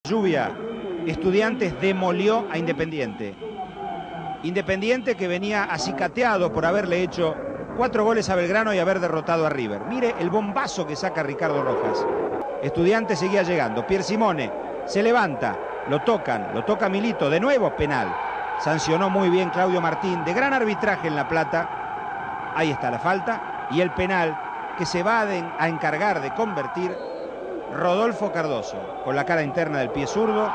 Lluvia, Estudiantes demolió a Independiente. Independiente que venía acicateado por haberle hecho 4 goles a Belgrano y haber derrotado a River. Mire el bombazo que saca Ricardo Rojas. Estudiantes seguía llegando. Pier Simone se levanta, lo toca Milito, de nuevo penal. Sancionó muy bien Claudio Martín, de gran arbitraje en La Plata. Ahí está la falta y el penal que se va a encargar de convertir Rodolfo Cardoso, con la cara interna del pie zurdo.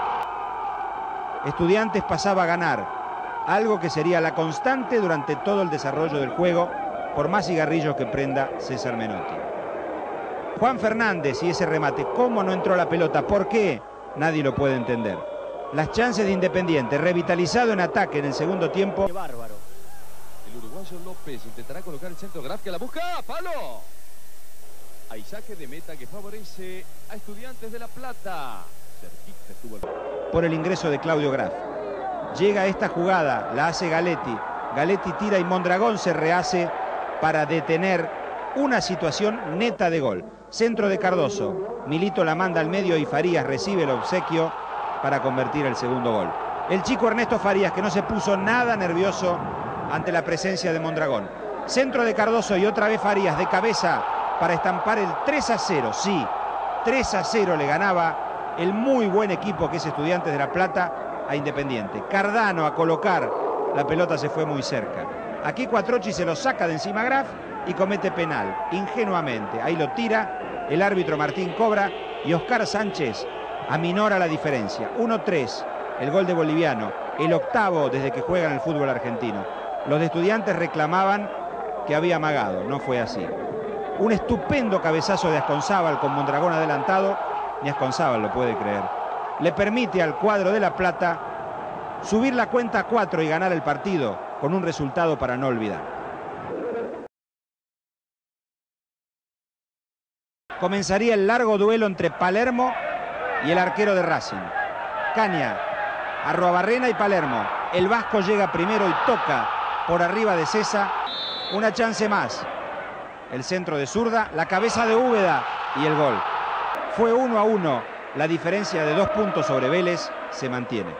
Estudiantes pasaba a ganar, algo que sería la constante durante todo el desarrollo del juego, por más cigarrillos que prenda César Menotti. Juan Fernández y ese remate, ¿cómo no entró la pelota? ¿Por qué? Nadie lo puede entender. Las chances de Independiente, revitalizado en ataque en el segundo tiempo. ¡Qué bárbaro! El uruguayo López intentará colocar el centro. Graf que la busca, ¡palo! Hay saque de meta que favorece a Estudiantes de La Plata. Cerquita estuvo el... Por el ingreso de Claudio Graf. Llega esta jugada, la hace Galetti. Galetti tira y Mondragón se rehace para detener una situación neta de gol. Centro de Cardoso. Milito la manda al medio y Farías recibe el obsequio para convertir el segundo gol. El chico Ernesto Farías, que no se puso nada nervioso ante la presencia de Mondragón. Centro de Cardoso y otra vez Farías de cabeza para estampar el 3-0. Sí, 3-0 le ganaba el muy buen equipo que es Estudiantes de La Plata a Independiente. Cardano a colocar, la pelota se fue muy cerca. Aquí Quattrocchi se lo saca de encima a Graf y comete penal, ingenuamente. Ahí lo tira, el árbitro Martín cobra y Oscar Sánchez aminora la diferencia. 1-3, el gol de Boliviano, el octavo desde que juega en el fútbol argentino. Los de Estudiantes reclamaban que había amagado, no fue así. Un estupendo cabezazo de Asconzábal con Mondragón adelantado, ni Asconzábal lo puede creer. Le permite al cuadro de La Plata subir la cuenta a 4 y ganar el partido con un resultado para no olvidar. Comenzaría el largo duelo entre Palermo y el arquero de Racing. Caña, Arruabarrena y Palermo. El vasco llega primero y toca por arriba de César. Una chance más. El centro de zurda, la cabeza de Úbeda y el gol. Fue 1-1. La diferencia de 2 puntos sobre Vélez se mantiene.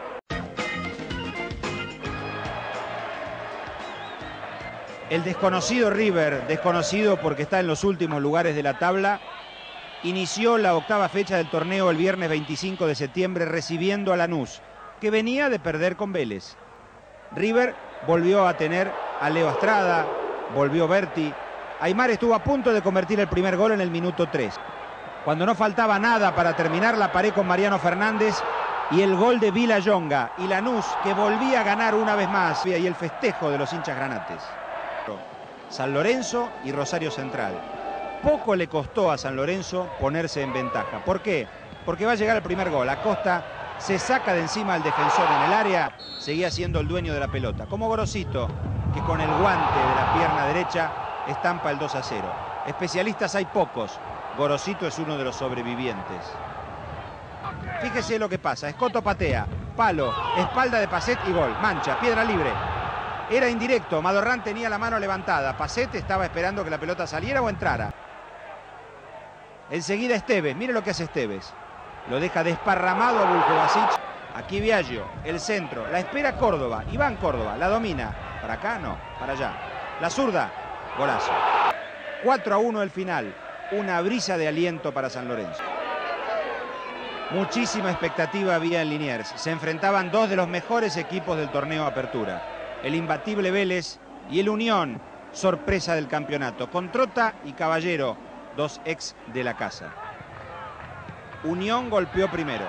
El desconocido River, desconocido porque está en los últimos lugares de la tabla, inició la octava fecha del torneo el viernes 25 de septiembre recibiendo a Lanús, que venía de perder con Vélez. River volvió a tener a Leo Astrada, volvió Berti. Aymar estuvo a punto de convertir el primer gol en el minuto 3. Cuando no faltaba nada para terminar, la paré con Mariano Fernández y el gol de Villayonga. Y Lanús, que volvía a ganar una vez más. Y el festejo de los hinchas granates. San Lorenzo y Rosario Central. Poco le costó a San Lorenzo ponerse en ventaja. ¿Por qué? Porque va a llegar el primer gol. Acosta se saca de encima al defensor en el área. Seguía siendo el dueño de la pelota. Como Gorosito, que con el guante de la pierna derecha estampa el 2-0. Especialistas hay pocos. Gorosito es uno de los sobrevivientes. Fíjese lo que pasa. Escoto patea. Palo. Espalda de Pacet y gol. Mancha. Piedra libre. Era indirecto. Madorrán tenía la mano levantada. Pacet estaba esperando que la pelota saliera o entrara. Enseguida Esteves. Mire lo que hace Esteves. Lo deja desparramado a Vuljovasic. Aquí Viaggio. El centro. La espera Córdoba. Iván Córdoba. La domina. Para acá no. Para allá. La zurda. Golazo. 4-1 el final. Una brisa de aliento para San Lorenzo. Muchísima expectativa había en Liniers. Se enfrentaban 2 de los mejores equipos del torneo Apertura. El imbatible Vélez y el Unión, sorpresa del campeonato. Con Trota y Caballero, 2 ex de la casa. Unión golpeó primero.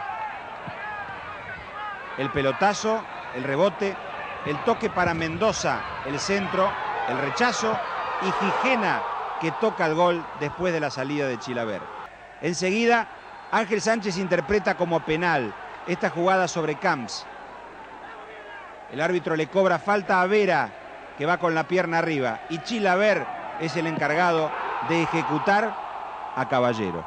El pelotazo, el rebote, el toque para Mendoza, el centro, el rechazo y Gijena, que toca el gol después de la salida de Chilaver. Enseguida, Ángel Sánchez interpreta como penal esta jugada sobre Camps. El árbitro le cobra falta a Vera, que va con la pierna arriba. Y Chilaver es el encargado de ejecutar a Caballero.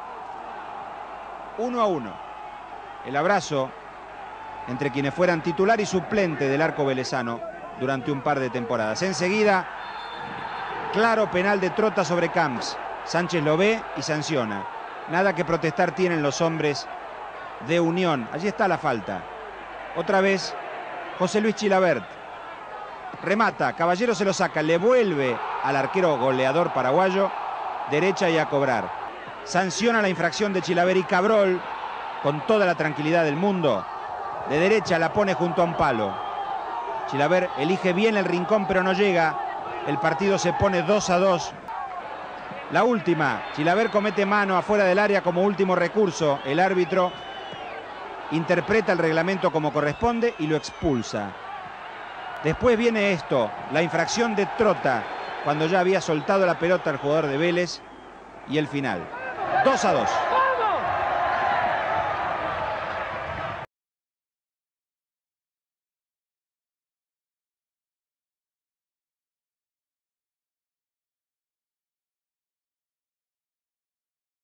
1-1. El abrazo entre quienes fueran titular y suplente del arco velezano durante un par de temporadas. Enseguida, claro penal de Trota sobre Camps. Sánchez lo ve y sanciona. Nada que protestar tienen los hombres de Unión. Allí está la falta. Otra vez José Luis Chilavert. Remata, Caballero se lo saca, le vuelve al arquero goleador paraguayo, derecha y a cobrar. Sanciona la infracción de Chilavert y Cabrol, con toda la tranquilidad del mundo, de derecha la pone junto a un palo. Chilavert elige bien el rincón pero no llega. El partido se pone 2-2. La última, Chilavert comete mano afuera del área como último recurso. El árbitro interpreta el reglamento como corresponde y lo expulsa. Después viene esto, la infracción de Trota, cuando ya había soltado la pelota al jugador de Vélez, y el final. 2-2.